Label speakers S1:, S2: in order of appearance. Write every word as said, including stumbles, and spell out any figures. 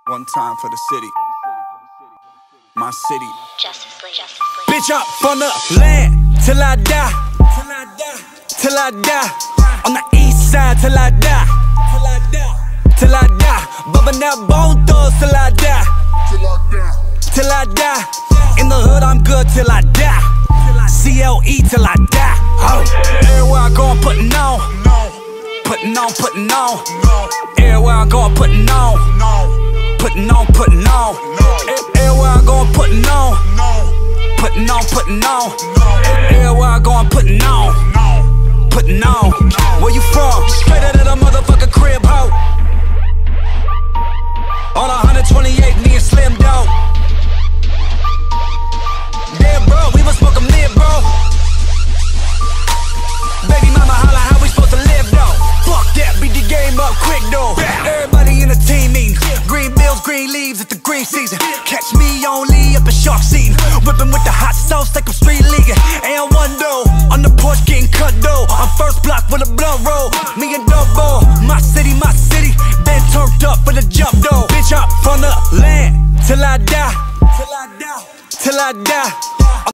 S1: One time for the city, my city.
S2: Justice League. Justice League.
S3: Bitch, up on the land till I die, till I die, till I die. On the east side till I die, till I die, till I die. Bumping that bone thugs till I die, till I die, till I die. In the hood I'm good till I die, C L E till I die. Oh, everywhere I go I'm putting on, putting on, putting on. Everywhere I go I'm putting on, putting on, putting on. Everywhere I go I'm putting on, putting on, putting on. Everywhere I go I'm putting on, putting on. Where you from? Straight out of the motherfucking crib, ho. On one twenty-eight, me and Slim Dog. Yeah, bro, we was smoking mid, bro. Baby mama holla, how we supposed to live, though? Fuck that, beat the game up quick, though. Everybody in the team meeting. Green bills, green leaves, it's the green season. Catch me only up in shark season. Whipping with the hot sauce like I'm street leaguing. And one though, on the porch getting cut though. I'm first block with a blunt roll. Me and Double, my city, my city. Been turned up for the jump though. Bitch up from the land till I die, till I die, till I die.